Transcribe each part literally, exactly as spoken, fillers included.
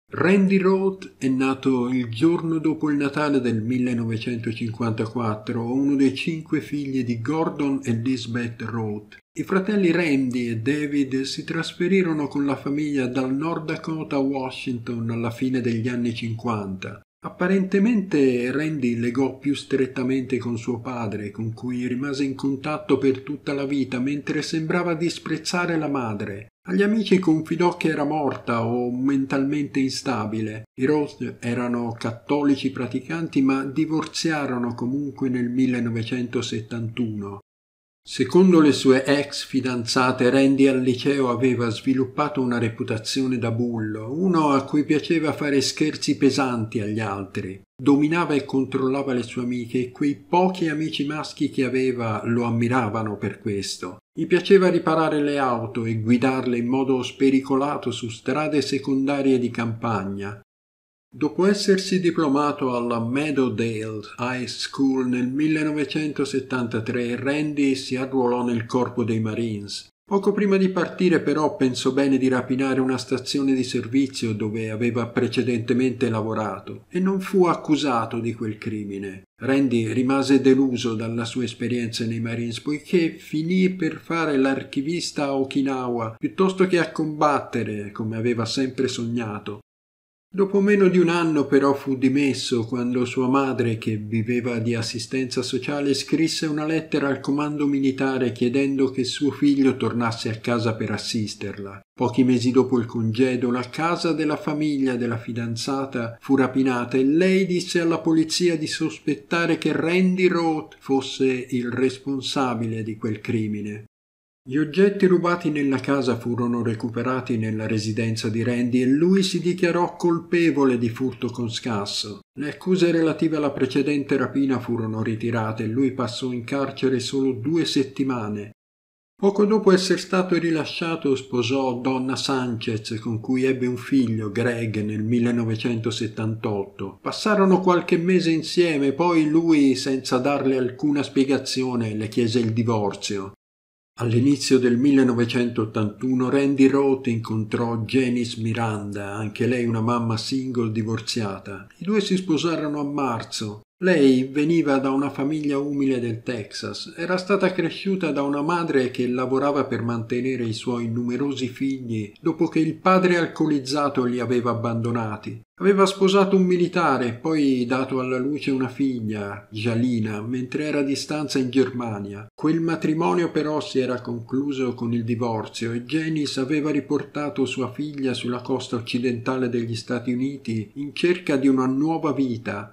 Randy Roth è nato il giorno dopo il Natale del millenovecentocinquantaquattro, uno dei cinque figli di Gordon e Elizabeth Roth. I fratelli Randy e David si trasferirono con la famiglia dal North Dakota a Washington alla fine degli anni cinquanta. Apparentemente Randy legò più strettamente con suo padre, con cui rimase in contatto per tutta la vita, mentre sembrava disprezzare la madre. Agli amici confidò che era morta o mentalmente instabile. I Roth erano cattolici praticanti, ma divorziarono comunque nel millenovecentosettantuno. Secondo le sue ex fidanzate, Randy al liceo aveva sviluppato una reputazione da bullo, uno a cui piaceva fare scherzi pesanti agli altri. Dominava e controllava le sue amiche e quei pochi amici maschi che aveva lo ammiravano per questo. Gli piaceva riparare le auto e guidarle in modo spericolato su strade secondarie di campagna. Dopo essersi diplomato alla Meadowdale High School nel millenovecentosettantatré, Randy si arruolò nel corpo dei Marines. Poco prima di partire però pensò bene di rapinare una stazione di servizio dove aveva precedentemente lavorato e non fu accusato di quel crimine. Randy rimase deluso dalla sua esperienza nei Marines poiché finì per fare l'archivista a Okinawa piuttosto che a combattere come aveva sempre sognato. Dopo meno di un anno però fu dimesso quando sua madre, che viveva di assistenza sociale, scrisse una lettera al comando militare chiedendo che suo figlio tornasse a casa per assisterla. Pochi mesi dopo il congedo, la casa della famiglia della fidanzata fu rapinata e lei disse alla polizia di sospettare che Randy Roth fosse il responsabile di quel crimine. Gli oggetti rubati nella casa furono recuperati nella residenza di Randy e lui si dichiarò colpevole di furto con scasso. Le accuse relative alla precedente rapina furono ritirate e lui passò in carcere solo due settimane. Poco dopo essere stato rilasciato sposò Donna Sanchez, con cui ebbe un figlio, Greg, nel millenovecentosettantotto. Passarono qualche mese insieme, poi lui, senza darle alcuna spiegazione, le chiese il divorzio. All'inizio del millenovecentottantuno Randy Roth incontrò Janice Miranda, anche lei una mamma single divorziata. I due si sposarono a marzo. Lei veniva da una famiglia umile del Texas. Era stata cresciuta da una madre che lavorava per mantenere i suoi numerosi figli dopo che il padre alcolizzato li aveva abbandonati. Aveva sposato un militare e poi dato alla luce una figlia, Jalina, mentre era di stanza in Germania. Quel matrimonio però si era concluso con il divorzio e Janice aveva riportato sua figlia sulla costa occidentale degli Stati Uniti in cerca di una nuova vita.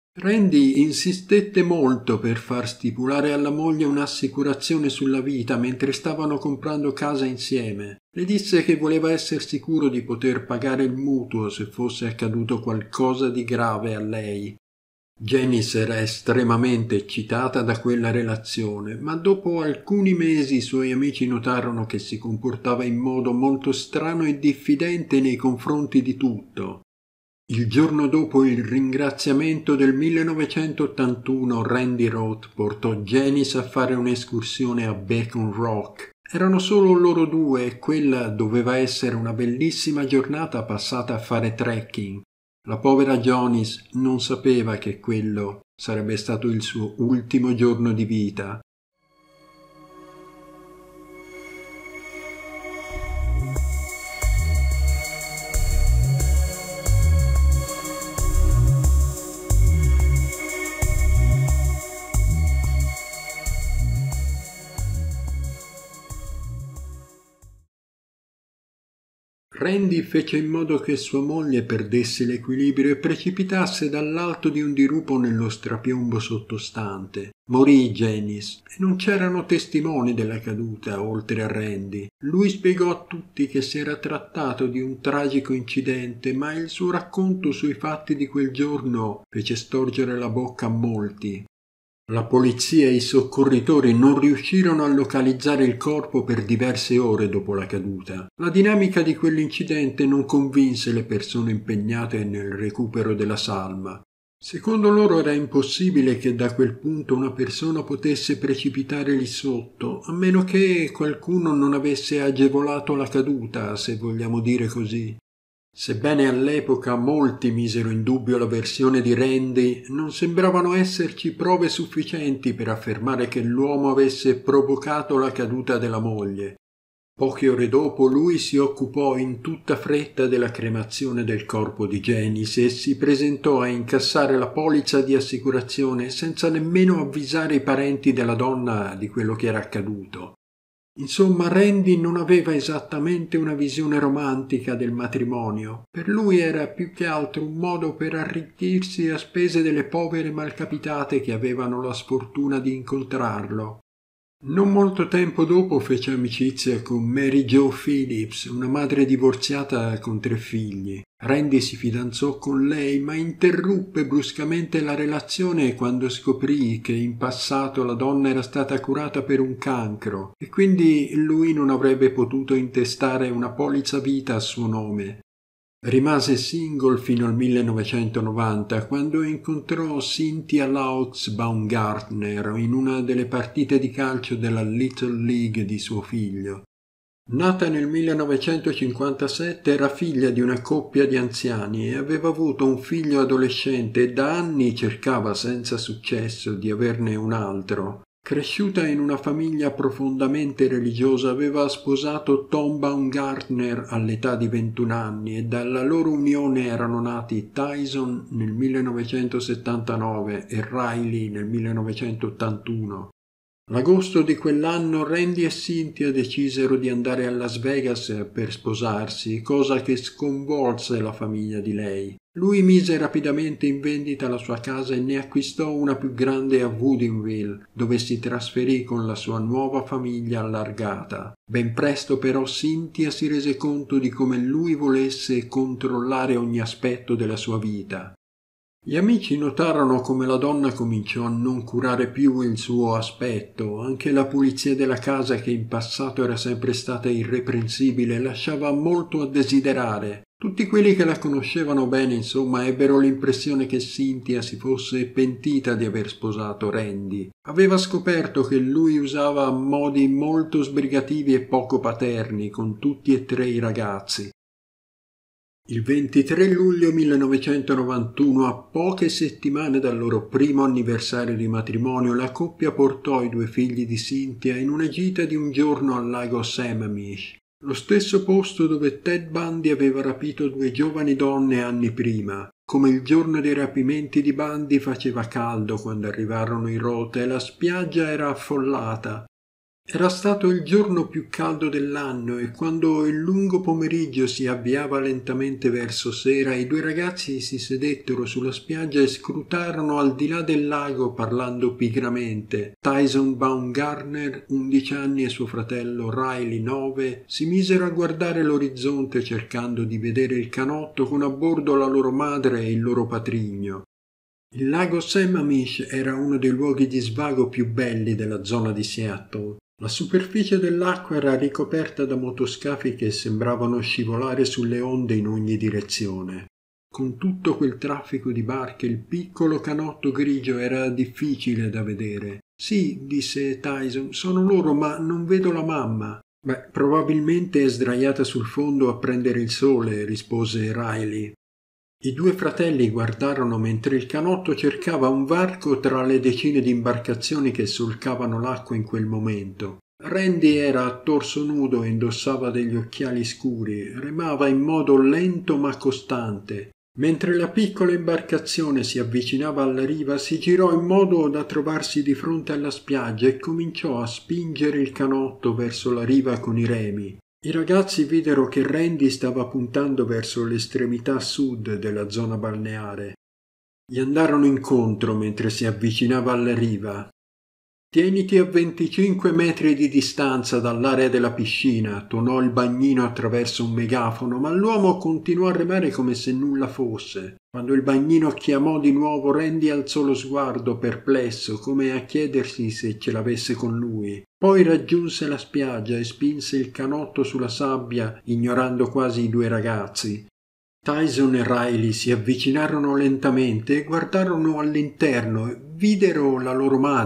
Randy insistette molto per far stipulare alla moglie un'assicurazione sulla vita mentre stavano comprando casa insieme. Le disse che voleva essere sicuro di poter pagare il mutuo se fosse accaduto qualcosa di grave a lei. Janice era estremamente eccitata da quella relazione, ma dopo alcuni mesi i suoi amici notarono che si comportava in modo molto strano e diffidente nei confronti di tutto. Il giorno dopo il ringraziamento del millenovecentottantuno, Randy Roth portò Janice a fare un'escursione a Bacon Rock. Erano solo loro due e quella doveva essere una bellissima giornata passata a fare trekking. La povera Janice non sapeva che quello sarebbe stato il suo ultimo giorno di vita. Randy fece in modo che sua moglie perdesse l'equilibrio e precipitasse dall'alto di un dirupo nello strapiombo sottostante. Morì Janice e non c'erano testimoni della caduta oltre a Randy. Lui spiegò a tutti che si era trattato di un tragico incidente, ma il suo racconto sui fatti di quel giorno fece storgere la bocca a molti. La polizia e i soccorritori non riuscirono a localizzare il corpo per diverse ore dopo la caduta. La dinamica di quell'incidente non convinse le persone impegnate nel recupero della salma. Secondo loro era impossibile che da quel punto una persona potesse precipitare lì sotto, a meno che qualcuno non avesse agevolato la caduta, se vogliamo dire così. Sebbene all'epoca molti misero in dubbio la versione di Randy, non sembravano esserci prove sufficienti per affermare che l'uomo avesse provocato la caduta della moglie. Poche ore dopo lui si occupò in tutta fretta della cremazione del corpo di Janice e si presentò a incassare la polizza di assicurazione senza nemmeno avvisare i parenti della donna di quello che era accaduto. Insomma, Randy non aveva esattamente una visione romantica del matrimonio. Per lui era più che altro un modo per arricchirsi a spese delle povere malcapitate che avevano la sfortuna di incontrarlo. Non molto tempo dopo fece amicizia con Mary Jo Phillips, una madre divorziata con tre figli. Randy si fidanzò con lei, ma interruppe bruscamente la relazione quando scoprì che in passato la donna era stata curata per un cancro e quindi lui non avrebbe potuto intestare una polizza vita a suo nome. Rimase single fino al millenovecentonovanta, quando incontrò Cynthia Louts Baumgartner in una delle partite di calcio della Little League di suo figlio. Nata nel millenovecentocinquantasette, era figlia di una coppia di anziani e aveva avuto un figlio adolescente e da anni cercava senza successo di averne un altro. Cresciuta in una famiglia profondamente religiosa, aveva sposato Tom Baumgartner all'età di ventuno anni e dalla loro unione erano nati Tyson nel millenovecentosettantanove e Riley nel millenovecentottantuno. L'agosto di quell'anno Randy e Cynthia decisero di andare a Las Vegas per sposarsi, cosa che sconvolse la famiglia di lei. Lui mise rapidamente in vendita la sua casa e ne acquistò una più grande a Woodinville, dove si trasferì con la sua nuova famiglia allargata. Ben presto però Cynthia si rese conto di come lui volesse controllare ogni aspetto della sua vita. Gli amici notarono come la donna cominciò a non curare più il suo aspetto, anche la pulizia della casa, che in passato era sempre stata irreprensibile, lasciava molto a desiderare. Tutti quelli che la conoscevano bene, insomma, ebbero l'impressione che Cynthia si fosse pentita di aver sposato Randy. Aveva scoperto che lui usava modi molto sbrigativi e poco paterni con tutti e tre i ragazzi. Il ventitré luglio millenovecentonovantuno, a poche settimane dal loro primo anniversario di matrimonio, la coppia portò i due figli di Cynthia in una gita di un giorno al lago Sammamish, lo stesso posto dove Ted Bundy aveva rapito due giovani donne anni prima. Come il giorno dei rapimenti di Bundy, faceva caldo quando arrivarono in rotta e la spiaggia era affollata. Era stato il giorno più caldo dell'anno e quando il lungo pomeriggio si avviava lentamente verso sera, i due ragazzi si sedettero sulla spiaggia e scrutarono al di là del lago parlando pigramente. Tyson Baumgartner, undici anni, e suo fratello Riley, nove, si misero a guardare l'orizzonte cercando di vedere il canotto con a bordo la loro madre e il loro patrigno. Il lago Sammamish era uno dei luoghi di svago più belli della zona di Seattle. La superficie dell'acqua era ricoperta da motoscafi che sembravano scivolare sulle onde in ogni direzione. Con tutto quel traffico di barche, il piccolo canotto grigio era difficile da vedere. «Sì», disse Tyson, «sono loro, ma non vedo la mamma». «Beh, probabilmente è sdraiata sul fondo a prendere il sole», rispose Riley. I due fratelli guardarono mentre il canotto cercava un varco tra le decine di imbarcazioni che solcavano l'acqua in quel momento. Randy era a torso nudo e indossava degli occhiali scuri, remava in modo lento ma costante. Mentre la piccola imbarcazione si avvicinava alla riva, si girò in modo da trovarsi di fronte alla spiaggia e cominciò a spingere il canotto verso la riva con i remi. I ragazzi videro che Randy stava puntando verso l'estremità sud della zona balneare. Gli andarono incontro mentre si avvicinava alla riva. «Tieniti a venticinque metri di distanza dall'area della piscina», tuonò il bagnino attraverso un megafono, ma l'uomo continuò a remare come se nulla fosse. Quando il bagnino chiamò di nuovo, Randy alzò lo sguardo perplesso, come a chiedersi se ce l'avesse con lui. Poi raggiunse la spiaggia e spinse il canotto sulla sabbia, ignorando quasi i due ragazzi. Tyson e Riley si avvicinarono lentamente e guardarono all'interno e videro la loro madre.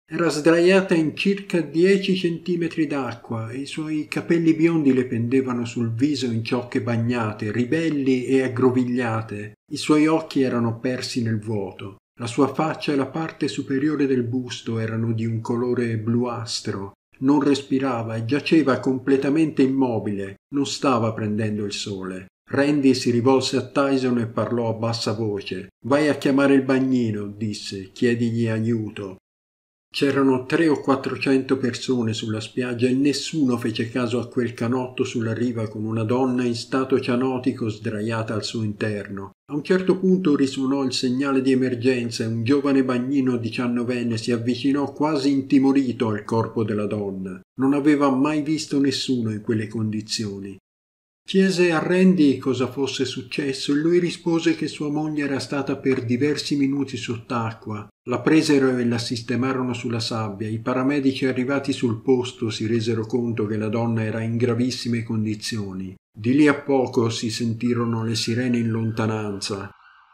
Era sdraiata in circa dieci centimetri d'acqua e i suoi capelli biondi le pendevano sul viso in ciocche bagnate, ribelli e aggrovigliate. I suoi occhi erano persi nel vuoto. La sua faccia e la parte superiore del busto erano di un colore bluastro. Non respirava e giaceva completamente immobile. Non stava prendendo il sole. Randy si rivolse a Tyson e parlò a bassa voce. «Vai a chiamare il bagnino», disse, «chiedigli aiuto». C'erano tre o quattrocento persone sulla spiaggia e nessuno fece caso a quel canotto sulla riva con una donna in stato cianotico sdraiata al suo interno. A un certo punto risuonò il segnale di emergenza e un giovane bagnino diciannovenne si avvicinò quasi intimorito al corpo della donna. Non aveva mai visto nessuno in quelle condizioni. Chiese a Randy cosa fosse successo e lui rispose che sua moglie era stata per diversi minuti sott'acqua. La presero e la sistemarono sulla sabbia. I paramedici arrivati sul posto si resero conto che la donna era in gravissime condizioni. Di lì a poco si sentirono le sirene in lontananza.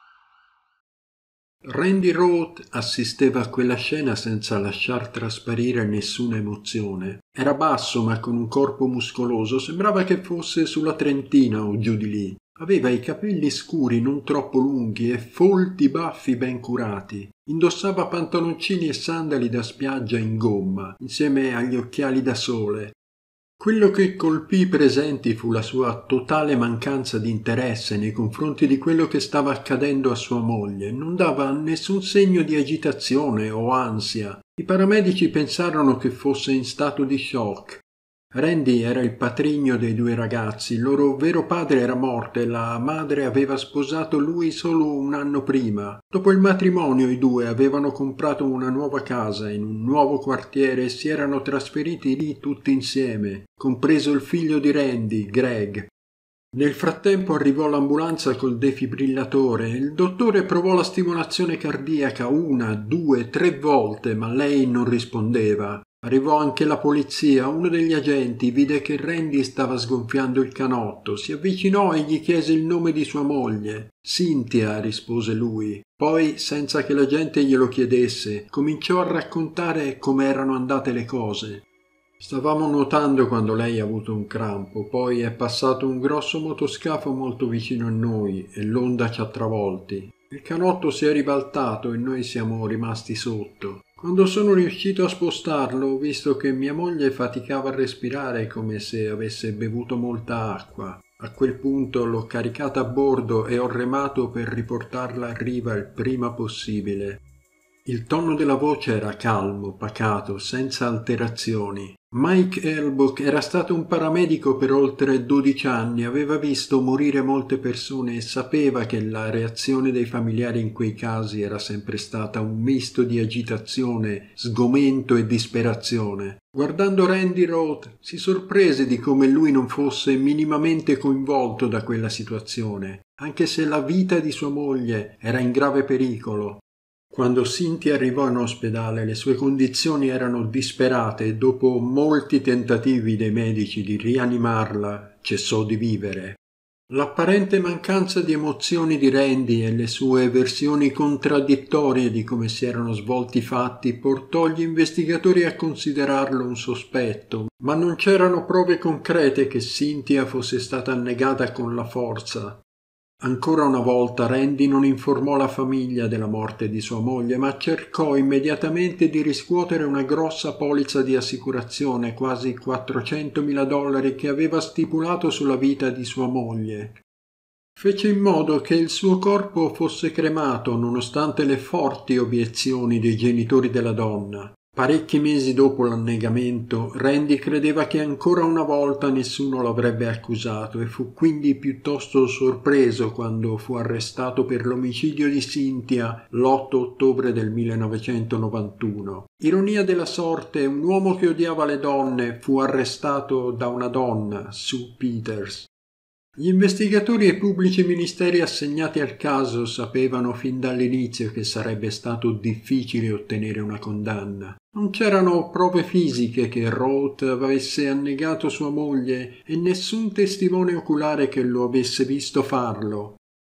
Randy Roth assisteva a quella scena senza lasciar trasparire nessuna emozione. Era basso ma con un corpo muscoloso, sembrava che fosse sulla trentina o giù di lì. Aveva i capelli scuri non troppo lunghi e folti baffi ben curati. Indossava pantaloncini e sandali da spiaggia in gomma, insieme agli occhiali da sole. Quello che colpì i presenti fu la sua totale mancanza di interesse nei confronti di quello che stava accadendo a sua moglie. Non dava nessun segno di agitazione o ansia. I paramedici pensarono che fosse in stato di shock. Randy era il patrigno dei due ragazzi. Il loro vero padre era morto e la madre aveva sposato lui solo un anno prima. Dopo il matrimonio i due avevano comprato una nuova casa in un nuovo quartiere e si erano trasferiti lì tutti insieme, compreso il figlio di Randy, Greg. Nel frattempo arrivò l'ambulanza col defibrillatore. Il dottore provò la stimolazione cardiaca una, due, tre volte, ma lei non rispondeva. Arrivò anche la polizia. Uno degli agenti vide che Randy stava sgonfiando il canotto. Si avvicinò e gli chiese il nome di sua moglie. «Cynthia», rispose lui. Poi, senza che la gente glielo chiedesse, cominciò a raccontare come erano andate le cose. «Stavamo nuotando quando lei ha avuto un crampo, poi è passato un grosso motoscafo molto vicino a noi e l'onda ci ha travolti. Il canotto si è ribaltato e noi siamo rimasti sotto. Quando sono riuscito a spostarlo ho visto che mia moglie faticava a respirare come se avesse bevuto molta acqua. A quel punto l'ho caricata a bordo e ho remato per riportarla a riva il prima possibile». Il tono della voce era calmo, pacato, senza alterazioni. Mike Elbock era stato un paramedico per oltre dodici anni, aveva visto morire molte persone e sapeva che la reazione dei familiari in quei casi era sempre stata un misto di agitazione, sgomento e disperazione. Guardando Randy Roth si sorprese di come lui non fosse minimamente coinvolto da quella situazione, anche se la vita di sua moglie era in grave pericolo. Quando Cynthia arrivò in ospedale le sue condizioni erano disperate e dopo molti tentativi dei medici di rianimarla cessò di vivere. L'apparente mancanza di emozioni di Randy e le sue versioni contraddittorie di come si erano svolti i fatti portò gli investigatori a considerarlo un sospetto, ma non c'erano prove concrete che Cynthia fosse stata annegata con la forza. Ancora una volta Randy non informò la famiglia della morte di sua moglie, ma cercò immediatamente di riscuotere una grossa polizza di assicurazione, quasi quattrocentomila dollari, che aveva stipulato sulla vita di sua moglie. Fece in modo che il suo corpo fosse cremato, nonostante le forti obiezioni dei genitori della donna. Parecchi mesi dopo l'annegamento, Randy credeva che ancora una volta nessuno l'avrebbe accusato e fu quindi piuttosto sorpreso quando fu arrestato per l'omicidio di Cynthia l'otto ottobre del millenovecentonovantuno. Ironia della sorte, un uomo che odiava le donne fu arrestato da una donna, Sue Peters. Gli investigatori e i pubblici ministeri assegnati al caso sapevano fin dall'inizio che sarebbe stato difficile ottenere una condanna. Non c'erano prove fisiche che Roth avesse annegato sua moglie e nessun testimone oculare che lo avesse visto farlo.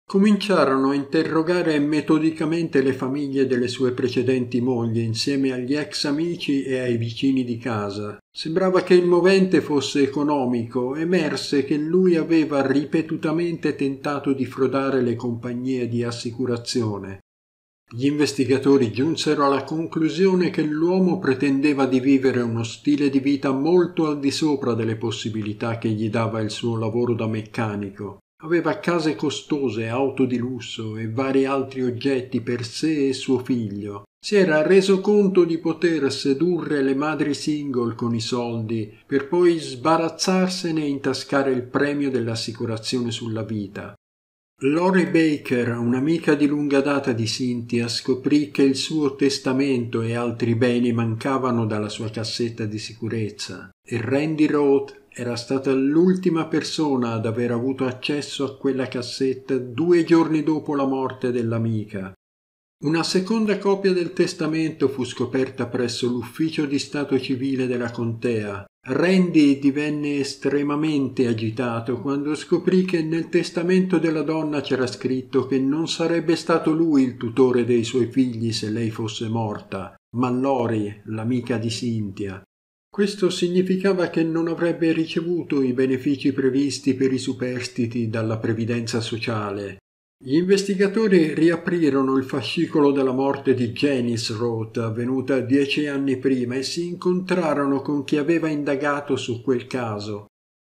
Cominciarono a interrogare metodicamente le famiglie delle sue precedenti mogli insieme agli ex amici e ai vicini di casa. Sembrava che il movente fosse economico. Emerse che lui aveva ripetutamente tentato di frodare le compagnie di assicurazione. Gli investigatori giunsero alla conclusione che l'uomo pretendeva di vivere uno stile di vita molto al di sopra delle possibilità che gli dava il suo lavoro da meccanico. Aveva case costose, auto di lusso e vari altri oggetti per sé e suo figlio. Si era reso conto di poter sedurre le madri single con i soldi per poi sbarazzarsene e intascare il premio dell'assicurazione sulla vita. Lori Baker, un'amica di lunga data di Cynthia, scoprì che il suo testamento e altri beni mancavano dalla sua cassetta di sicurezza e Randy Roth era stata l'ultima persona ad aver avuto accesso a quella cassetta due giorni dopo la morte dell'amica. Una seconda copia del testamento fu scoperta presso l'ufficio di stato civile della contea. Randy divenne estremamente agitato quando scoprì che nel testamento della donna c'era scritto che non sarebbe stato lui il tutore dei suoi figli se lei fosse morta, ma Lori, l'amica di Cynthia. Questo significava che non avrebbe ricevuto i benefici previsti per i superstiti dalla previdenza sociale. Gli investigatori riaprirono il fascicolo della morte di Janice Roth, avvenuta dieci anni prima, e si incontrarono con chi aveva indagato su quel caso.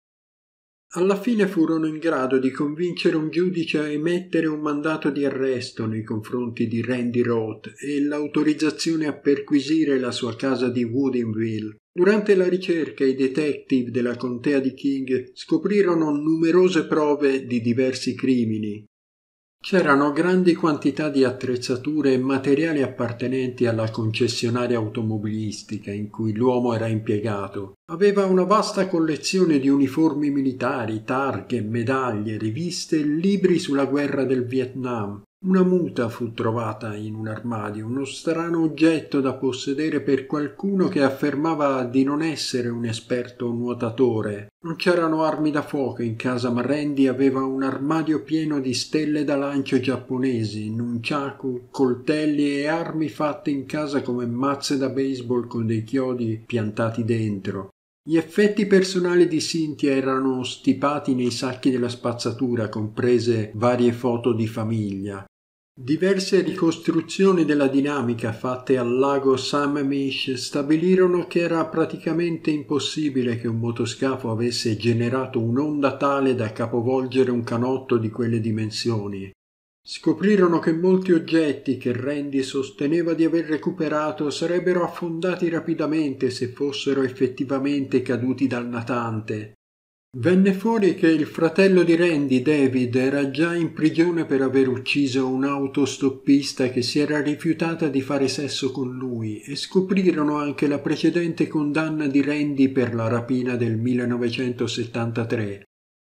Alla fine furono in grado di convincere un giudice a emettere un mandato di arresto nei confronti di Randy Roth e l'autorizzazione a perquisire la sua casa di Woodinville. Durante la ricerca i detective della contea di King scoprirono numerose prove di diversi crimini. C'erano grandi quantità di attrezzature e materiali appartenenti alla concessionaria automobilistica in cui l'uomo era impiegato. Aveva una vasta collezione di uniformi militari, targhe, medaglie, riviste e libri sulla guerra del Vietnam. Una muta fu trovata in un armadio, uno strano oggetto da possedere per qualcuno che affermava di non essere un esperto nuotatore. Non c'erano armi da fuoco in casa, ma Randy aveva un armadio pieno di stelle da lancio giapponesi, nunchaku, coltelli e armi fatte in casa come mazze da baseball con dei chiodi piantati dentro. Gli effetti personali di Cynthia erano stipati nei sacchi della spazzatura, comprese varie foto di famiglia. Diverse ricostruzioni della dinamica fatte al lago Sammamish stabilirono che era praticamente impossibile che un motoscafo avesse generato un'onda tale da capovolgere un canotto di quelle dimensioni. Scoprirono che molti oggetti che Randy sosteneva di aver recuperato sarebbero affondati rapidamente se fossero effettivamente caduti dal natante. Venne fuori che il fratello di Randy, David, era già in prigione per aver ucciso un'autostoppista che si era rifiutata di fare sesso con lui, e scoprirono anche la precedente condanna di Randy per la rapina del millenovecentosettantatré.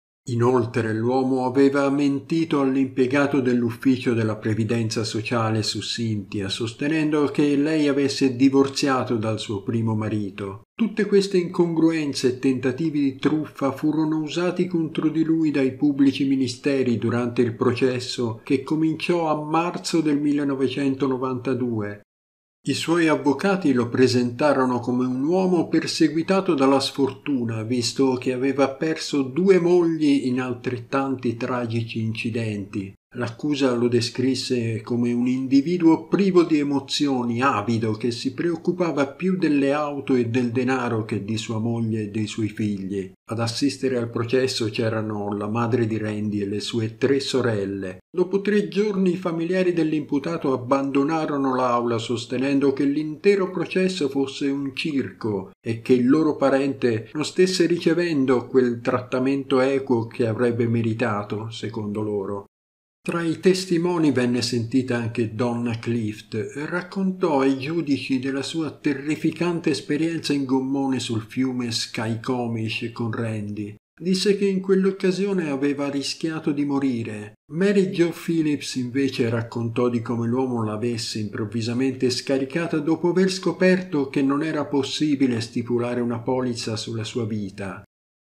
Inoltre l'uomo aveva mentito all'impiegato dell'ufficio della previdenza sociale su Cynthia, sostenendo che lei avesse divorziato dal suo primo marito. Tutte queste incongruenze e tentativi di truffa furono usati contro di lui dai pubblici ministeri durante il processo che cominciò a marzo del millenovecentonovantadue. I suoi avvocati lo presentarono come un uomo perseguitato dalla sfortuna, visto che aveva perso due mogli in altrettanti tragici incidenti. L'accusa lo descrisse come un individuo privo di emozioni, avido, che si preoccupava più delle auto e del denaro che di sua moglie e dei suoi figli. Ad assistere al processo c'erano la madre di Randy e le sue tre sorelle. Dopo tre giorni i familiari dell'imputato abbandonarono l'aula sostenendo che l'intero processo fosse un circo e che il loro parente non stesse ricevendo quel trattamento equo che avrebbe meritato, secondo loro. Tra i testimoni venne sentita anche Donna Clift e raccontò ai giudici della sua terrificante esperienza in gommone sul fiume Skycomish con Randy. Disse che in quell'occasione aveva rischiato di morire. Mary Jo Phillips invece raccontò di come l'uomo l'avesse improvvisamente scaricata dopo aver scoperto che non era possibile stipulare una polizza sulla sua vita.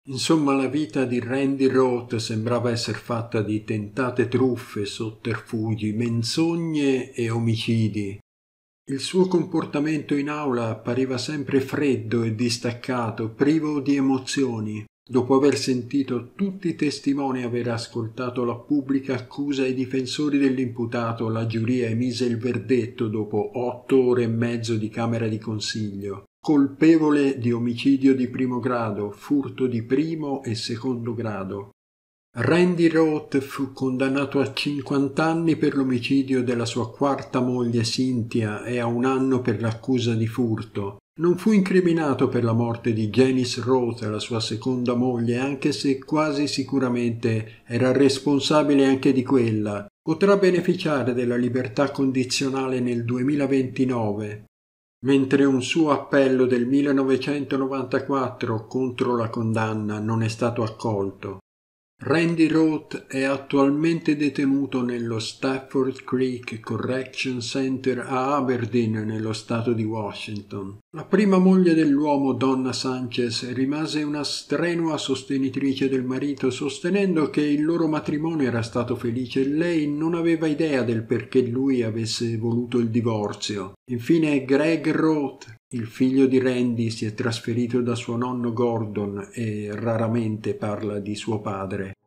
Insomma, la vita di Randy Roth sembrava essere fatta di tentate truffe, sotterfugi, menzogne e omicidi. Il suo comportamento in aula appariva sempre freddo e distaccato, privo di emozioni. Dopo aver sentito tutti i testimoni e aver ascoltato la pubblica accusa e i difensori dell'imputato, la giuria emise il verdetto dopo otto ore e mezzo di camera di consiglio. Colpevole di omicidio di primo grado, furto di primo e secondo grado. Randy Roth fu condannato a cinquanta anni per l'omicidio della sua quarta moglie Cynthia e a un anno per l'accusa di furto. Non fu incriminato per la morte di Janice Roth, la sua seconda moglie, anche se quasi sicuramente era responsabile anche di quella. Potrà beneficiare della libertà condizionale nel duemilaventinove. Mentre un suo appello del millenovecentonovantaquattro contro la condanna non è stato accolto. Randy Roth è attualmente detenuto nello Stafford Creek Correction Center a Aberdeen, nello stato di Washington. La prima moglie dell'uomo, Donna Sanchez, rimase una strenua sostenitrice del marito, sostenendo che il loro matrimonio era stato felice e lei non aveva idea del perché lui avesse voluto il divorzio. Infine Greg Roth, il figlio di Randy, si è trasferito da suo nonno Gordon e raramente parla di suo padre.